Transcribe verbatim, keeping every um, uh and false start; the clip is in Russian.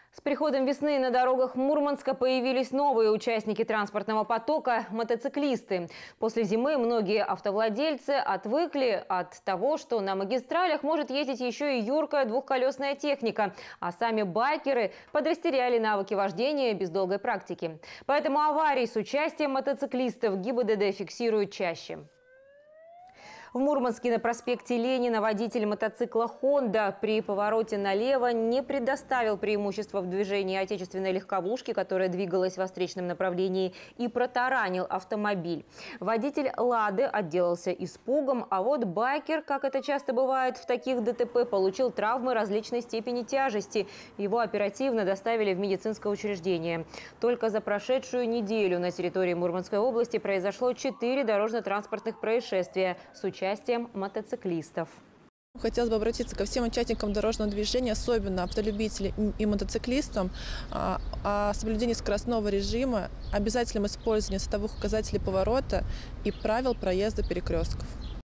С приходом весны на дорогах Мурманска появились новые участники транспортного потока – мотоциклисты. После зимы многие автовладельцы отвыкли от того, что на магистралях может ездить еще и юркая двухколесная техника, а сами байкеры подрастеряли навыки вождения без долгой практики. Поэтому аварий с участием мотоциклистов ГИБДД фиксируют чаще. В Мурманске на проспекте Ленина водитель мотоцикла «Хонда» при повороте налево не предоставил преимущества в движении отечественной легковушки, которая двигалась во встречном направлении, и протаранил автомобиль. Водитель «Лады» отделался испугом, а вот байкер, как это часто бывает в таких ДТП, получил травмы различной степени тяжести. Его оперативно доставили в медицинское учреждение. Только за прошедшую неделю на территории Мурманской области произошло четыре дорожно-транспортных происшествия с участием участием мотоциклистов. Хотелось бы обратиться ко всем участникам дорожного движения, особенно автолюбителям и мотоциклистам, о соблюдении скоростного режима, обязательном использовании световых указателей поворота и правил проезда перекрестков.